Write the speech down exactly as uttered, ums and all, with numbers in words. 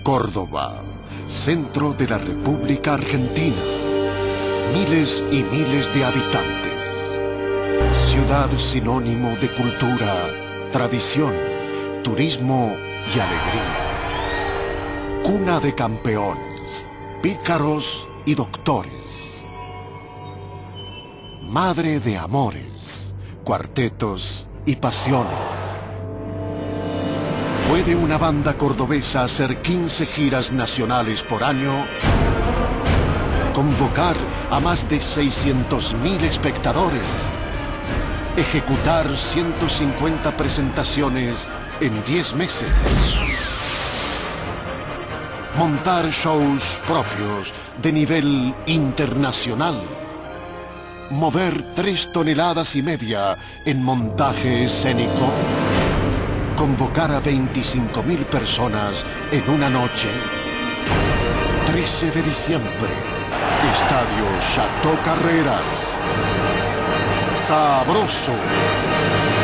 Córdoba, centro de la República Argentina. Miles y miles de habitantes. Ciudad sinónimo de cultura, tradición, turismo y alegría. Cuna de campeones, pícaros y doctores. Madre de amores, cuartetos y pasiones. ¿Puede una banda cordobesa hacer quince giras nacionales por año? ¿Convocar a más de seiscientos mil espectadores? ¿Ejecutar ciento cincuenta presentaciones en diez meses? ¿Montar shows propios de nivel internacional? ¿Mover tres toneladas y media en montaje escénico? ¿Convocar a veinticinco mil personas en una noche? trece de diciembre, Estadio Chateau Carreras. Sabroso.